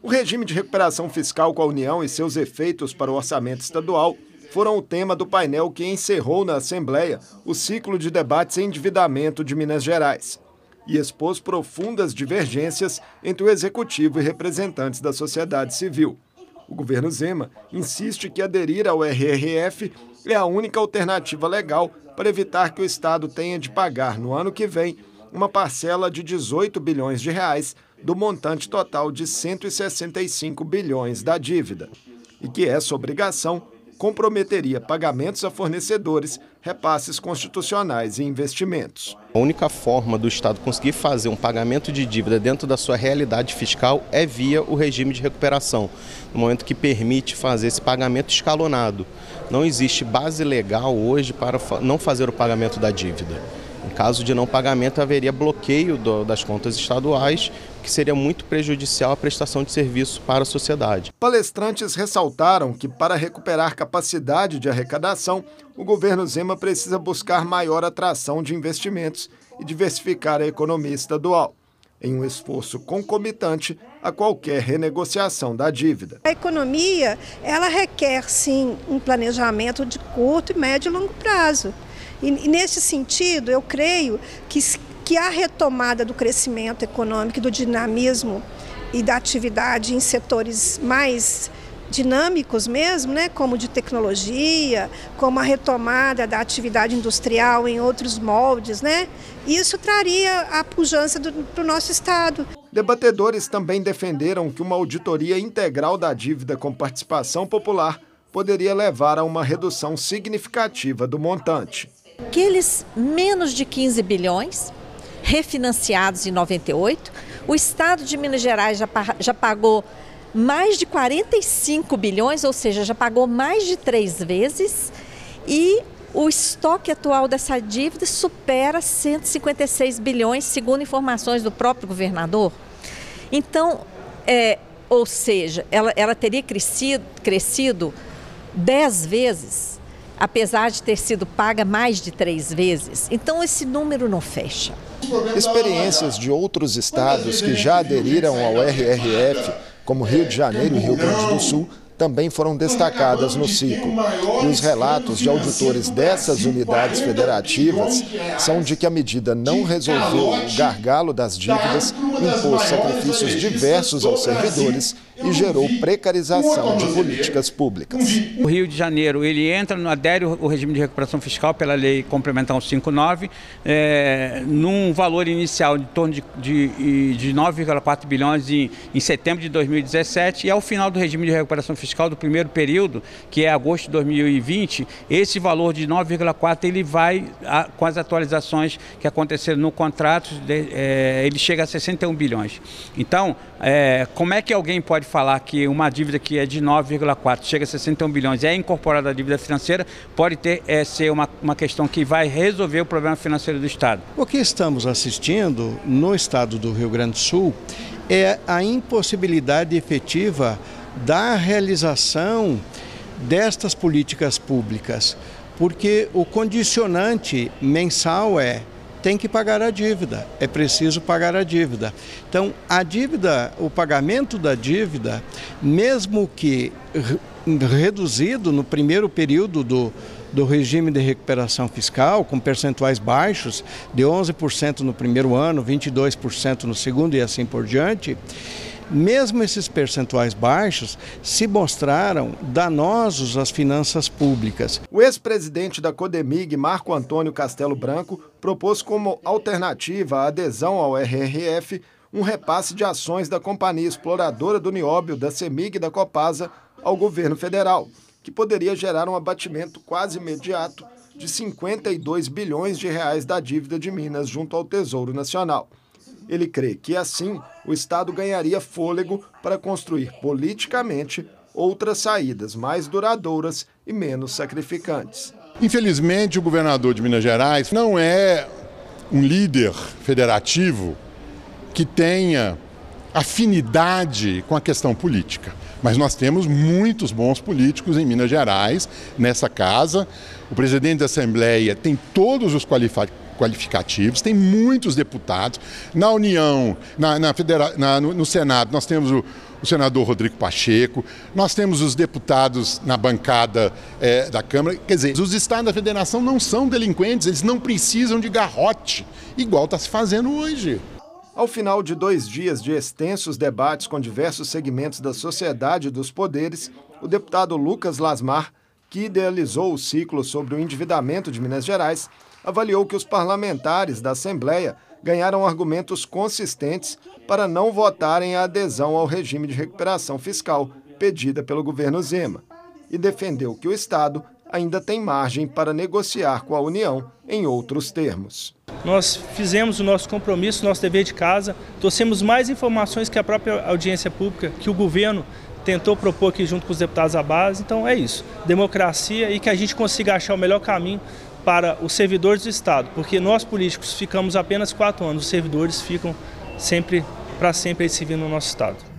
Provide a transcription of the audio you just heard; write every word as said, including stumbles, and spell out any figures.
O regime de recuperação fiscal com a União e seus efeitos para o orçamento estadual foram o tema do painel que encerrou na Assembleia o ciclo de debates em endividamento de Minas Gerais e expôs profundas divergências entre o Executivo e representantes da sociedade civil. O governo Zema insiste que aderir ao R R F é a única alternativa legal para evitar que o Estado tenha de pagar, no ano que vem, uma parcela de dezoito bilhões de reais do montante total de cento e sessenta e cinco bilhões da dívida, e que essa obrigação comprometeria pagamentos a fornecedores, repasses constitucionais e investimentos. A única forma do Estado conseguir fazer um pagamento de dívida dentro da sua realidade fiscal é via o regime de recuperação, no momento que permite fazer esse pagamento escalonado. Não existe base legal hoje para não fazer o pagamento da dívida. Em caso de não pagamento, haveria bloqueio do, das contas estaduais, que seria muito prejudicial à prestação de serviço para a sociedade. Palestrantes ressaltaram que, para recuperar capacidade de arrecadação, o governo Zema precisa buscar maior atração de investimentos e diversificar a economia estadual, em um esforço concomitante a qualquer renegociação da dívida. A economia, ela requer, sim, um planejamento de curto, médio e longo prazo. E, e nesse sentido, eu creio que, que a retomada do crescimento econômico, do dinamismo e da atividade em setores mais dinâmicos mesmo, né, como de tecnologia, como a retomada da atividade industrial em outros moldes, né, isso traria a pujança para o nosso Estado. Debatedores também defenderam que uma auditoria integral da dívida com participação popular poderia levar a uma redução significativa do montante. Aqueles menos de quinze bilhões refinanciados em noventa e oito, o Estado de Minas Gerais já, já pagou mais de quarenta e cinco bilhões, ou seja, já pagou mais de três vezes, e o estoque atual dessa dívida supera cento e cinquenta e seis bilhões, segundo informações do próprio governador. Então, é, ou seja, ela, ela teria crescido, crescido dez vezes, apesar de ter sido paga mais de três vezes. Então, esse número não fecha. Experiências de outros estados que já aderiram ao R R F, como Rio de Janeiro e Rio Grande do Sul, também foram destacadas no ciclo. E os relatos de auditores dessas unidades federativas são de que a medida não resolveu o gargalo das dívidas, impôs sacrifícios diversos aos servidores e gerou precarização de políticas públicas. O Rio de Janeiro, ele entra no adere o regime de recuperação fiscal pela Lei Complementar cento e cinquenta e nove, é, num valor inicial de torno de, de, de nove vírgula quatro bilhões em, em setembro de dois mil e dezessete, e ao final do regime de recuperação fiscal fiscal do primeiro período, que é agosto de dois mil e vinte, esse valor de nove vírgula quatro ele vai, a, com as atualizações que aconteceram no contrato, de, é, ele chega a sessenta e um bilhões. Então, é, como é que alguém pode falar que uma dívida que é de nove vírgula quatro chega a sessenta e um bilhões e é incorporada à dívida financeira, pode ter, é, ser uma, uma questão que vai resolver o problema financeiro do Estado? O que estamos assistindo no estado do Rio Grande do Sul é a impossibilidade efetiva da realização destas políticas públicas, porque o condicionante mensal é tem que pagar a dívida, é preciso pagar a dívida. Então, a dívida, o pagamento da dívida, mesmo que reduzido no primeiro período do, do regime de recuperação fiscal, com percentuais baixos, de onze por cento no primeiro ano, vinte e dois por cento no segundo e assim por diante, mesmo esses percentuais baixos se mostraram danosos às finanças públicas. O ex-presidente da Codemig, Marco Antônio Castelo Branco, propôs como alternativa à adesão ao R R F um repasse de ações da Companhia Exploradora do Nióbio, da CEMIG e da Copasa ao governo federal, que poderia gerar um abatimento quase imediato de cinquenta e dois bilhões de reais da dívida de Minas junto ao Tesouro Nacional. Ele crê que, assim, o Estado ganharia fôlego para construir politicamente outras saídas mais duradouras e menos sacrificantes. Infelizmente, o governador de Minas Gerais não é um líder federativo que tenha afinidade com a questão política. Mas nós temos muitos bons políticos em Minas Gerais, nessa casa. O presidente da Assembleia tem todos os qualificados qualificativos, tem muitos deputados. Na União, na, na federa, na, no, no Senado, nós temos o, o senador Rodrigo Pacheco, nós temos os deputados na bancada é, da Câmara. Quer dizer, os estados da federação não são delinquentes, eles não precisam de garrote, igual está se fazendo hoje. Ao final de dois dias de extensos debates com diversos segmentos da sociedade e dos poderes, o deputado Lucas Lasmar, que idealizou o ciclo sobre o endividamento de Minas Gerais, avaliou que os parlamentares da Assembleia ganharam argumentos consistentes para não votarem a adesão ao regime de recuperação fiscal pedida pelo governo Zema e defendeu que o Estado ainda tem margem para negociar com a União em outros termos. Nós fizemos o nosso compromisso, o nosso dever de casa, trouxemos mais informações que a própria audiência pública, que o governo tentou propor aqui junto com os deputados da base. Então é isso, democracia e que a gente consiga achar o melhor caminho para os servidores do Estado, porque nós políticos ficamos apenas quatro anos, os servidores ficam sempre, para sempre, servindo no nosso Estado.